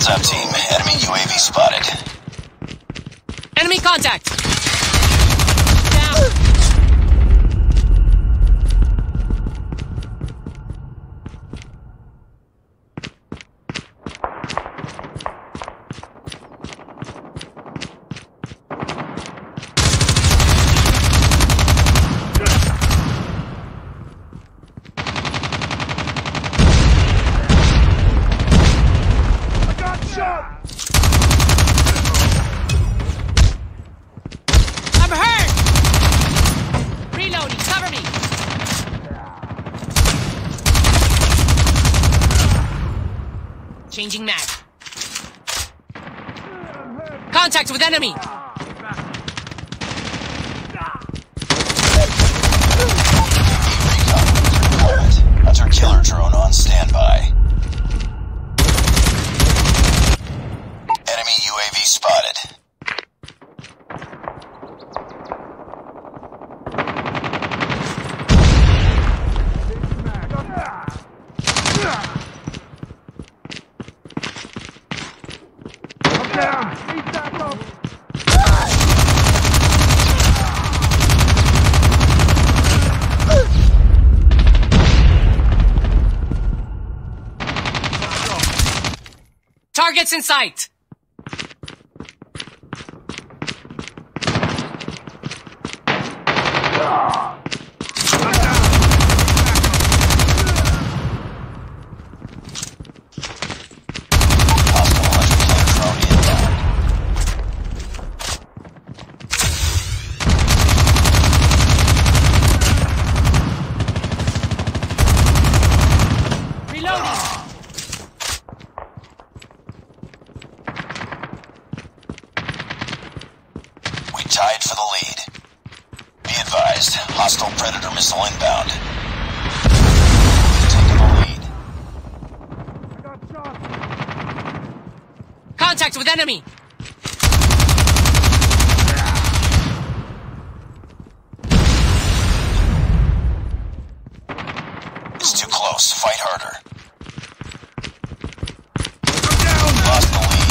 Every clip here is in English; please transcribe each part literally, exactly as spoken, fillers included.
Heads up, team. Enemy U A V spotted. Enemy contact! Down! I'm hurt! Reloading, cover me! Changing mag. Contact with enemy! Hunter killer drone on standby. Enemy U A V spotted. Targets in sight! Tied for the lead. Be advised, hostile Predator missile inbound. Taking the lead. Contact with enemy! It's too close. Fight harder. Lost the lead.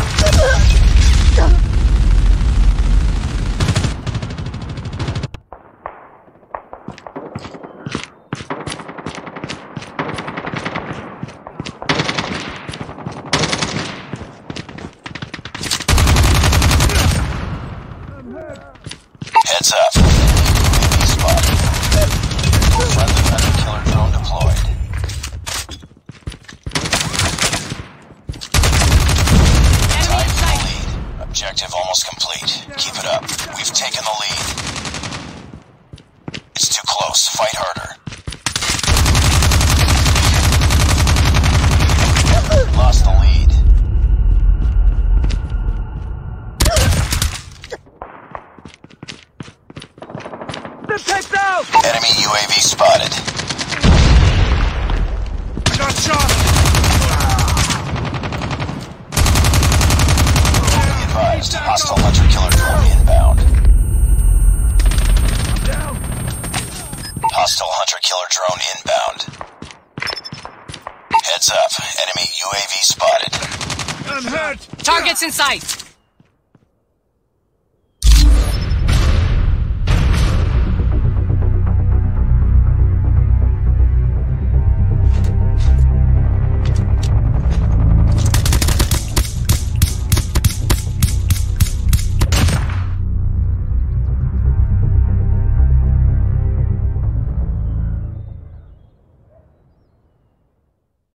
Heads up. Spotted. Friendly hunter killer drone deployed. Tied for the lead. Objective almost complete. Keep it up. We've taken the lead. It's too close. Fight harder. Lost the lead. Enemy U A V spotted. I got shot! Be advised, hostile hunter killer drone inbound. Hostile hunter killer drone inbound. Heads up, enemy U A V spotted. I'm hurt! Targets in sight!